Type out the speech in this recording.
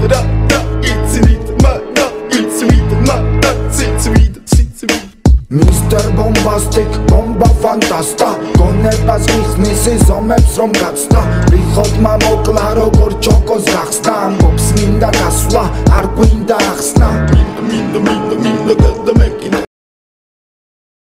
da, da, იცი ვიდა, მადა, იცი ვიდა, მადა, ციცი ვიდა, ციცი ვიდა Mr. Bombastic, bomba fantasta გონებას მიხნის ზომებს რომ გაცდა რიხოთ მამოკლა როგორ ჩოკოს გახსნა ამბობს მინდა გასვლა არ გვინდა ახსნა